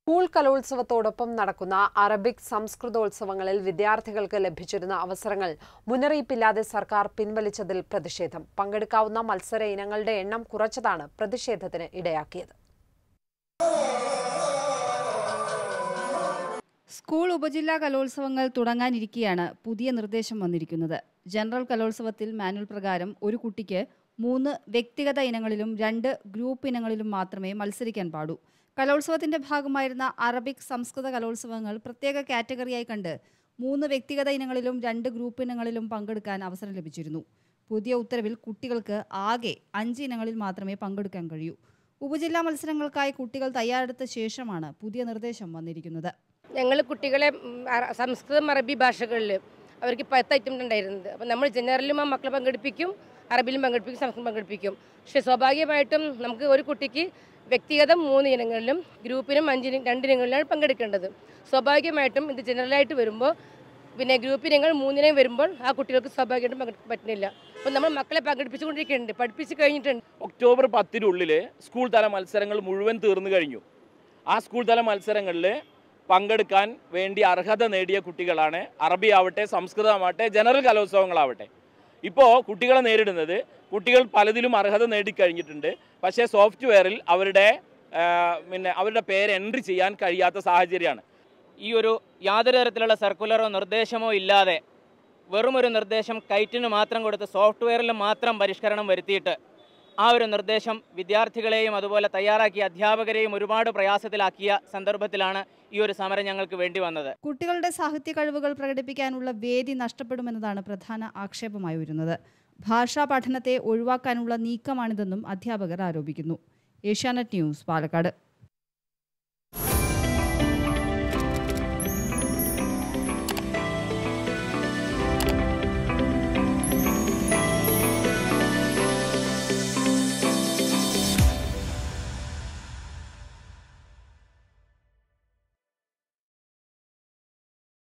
School കലോത്സവത്തോടൊപ്പം നടക്കുന്ന Arabic സംസ്കൃതോത്സവങ്ങളിൽ വിദ്യാർത്ഥികൾക്ക് ലഭിച്ചിരുന്ന അവസരങ്ങൾ മുന്നറിയിപ്പില്ലാതെ സർക്കാർ പിൻവലിച്ചതിൽ പ്രതിഷേധം. പങ്കെടുക്കാവുന്ന മത്സര ഇനങ്ങളുടെ എണ്ണം കുറച്ചതാണ് പ്രതിഷേധത്തിന് ഇടയാക്കിയത്. സ്കൂൾ ഉപജില്ലാ കലോത്സവങ്ങൾ തുടങ്ങാനിരിക്കെയാണ് പുതിയ നിർദ്ദേശം വന്നിരിക്കുന്നത്. ജനറൽ കലോത്സവത്തിൽ മാനുവൽ പ്രകാരം ഒരു കുട്ടിക്ക് 3 വ്യക്തിഗത ഇനങ്ങളിലും 2 ഗ്രൂപ്പ് ഇനങ്ങളിലും മാത്രമേ മത്സരിക്കാൻ പാടൂ. കലോത്സവത്തിന്റെ ഭാഗമായിരുന്ന അറബിക് സംസ്കൃത കലോത്സവങ്ങൾ പ്രത്യേക കാറ്റഗറിയായി കണ്ട് 3 വ്യക്തിഗത ഇനങ്ങളിലും 2 ഗ്രൂപ്പ് ഇനങ്ങളിലും പങ്കെടുക്കാൻ അവസരം ലഭിച്ചിരുന്നു. പുതിയ ഉത്തരവിൽ കുട്ടികൾക്ക് ആകെ 5 ഇനങ്ങളിൽ മാത്രമേ പങ്കെടുക്കാൻ കഴിയൂ. ഉപജില്ലാ മത്സരങ്ങൾക്കായി കുട്ടികൾ തയ്യാറെടുത്ത ശേഷമാണ് പുതിയ നിർദ്ദേശം വന്നിരിക്കുന്നത്. ഞങ്ങൾ കുട്ടികളെ സംസ്കൃതം അറബി ഭാഷകളിൽ അവർക്ക് 10 ഐറ്റം ഉണ്ടായിരുന്നത്. അപ്പോൾ നമ്മൾ ജനറലും ആ മക്കളെ പങ്കെടുപ്പിക്കും, അറബിയിലും പങ്കെടുപ്പിക്കും, സംസ്കൃതം പങ്കെടുപ്പിക്കും. പക്ഷേ സ്വാഭാവികമായിട്ടും നമുക്ക് ഒരു കുട്ടിക്ക് വ്യക്തിഗതം 3 ഇനങ്ങളിലും ഗ്രൂപ്പിനും 2 ഇനങ്ങളിലാണ് പങ്കെടുക്കേണ്ടത്. സ്വാഭാവികമായിട്ടും ഇത് ജനറലായിട്ട് വരുമ്പോൾ പിന്നെ ഗ്രൂപ്പ് ഇനങ്ങൾ 3 ഇനം വരുമ്പോൾ ആ കുട്ടികൾക്ക് സ്വാഭാവികമായിട്ടും പങ്കെടുക്കാൻ പറ്റുന്നില്ല. അപ്പോൾ നമ്മൾ മക്കളെ പങ്കെടുപ്പിച്ചുകൊണ്ടിരിക്കുന്നുണ്ട്, പഠിപ്പിച്ച് കഴിഞ്ഞിട്ടുണ്ട്. ഒക്ടോബർ 10-നുള്ളിൽ സ്കൂൾ തല മത്സരങ്ങൾ മുഴുവൻ തീർന്നു കഴിഞ്ഞു. ആ സ്കൂൾ തല മത്സരങ്ങളിൽ പങ്കെടുക്കാൻ വേണ്ടി അർഹത നേടിയ കുട്ടികളാണ്. അറബി ആവട്ടെ, സംസ്കൃതമാവട്ടെ, ജനറൽ കലോത്സവങ്ങളാവട്ടെ. ഇപ്പോൾ കുട്ടികളെ നേരിടുന്നത് കുട്ടികൾ പലതിലും അർഹത നേടിക്കഴിഞ്ഞിട്ടുണ്ട്. പക്ഷേ സോഫ്റ്റ്വെയറിൽ അവരുടെ പേര് എൻട്രി ചെയ്യാൻ കഴിയാത്ത സാഹചര്യമാണ്. ഈ ഒരു യാതൊരു തരത്തിലുള്ള സർക്കുലറോ നിർദ്ദേശമോ ഇല്ലാതെ വെറുമൊരു നിർദ്ദേശം കൈറ്റിന് മാത്രം കൊടുത്ത് സോഫ്റ്റ്വെയറിൽ മാത്രം പരിഷ്കരണം വരുത്തിയിട്ട് ആ ഒരു നിർദ്ദേശം വിദ്യാർത്ഥികളെയും അതുപോലെ തയ്യാറാക്കിയ അധ്യാപകരെയും ഒരുപാട് പ്രയാസത്തിലാക്കിയ സന്ദർഭത്തിലാണ് ഈ ഒരു സമരം ഞങ്ങൾക്ക് വേണ്ടി വന്നത്. കുട്ടികളുടെ സാഹിത്യ കഴിവുകൾ പ്രകടിപ്പിക്കാനുള്ള വേദി നഷ്ടപ്പെടുമെന്നതാണ് പ്രധാന ആക്ഷേപമായി വരുന്നത്. ഭാഷാ പഠനത്തെ ഒഴിവാക്കാനുള്ള നീക്കമാണിതെന്നും അധ്യാപകർ ആരോപിക്കുന്നു. ഏഷ്യാനെറ്റ് ന്യൂസ്, പാലക്കാട്.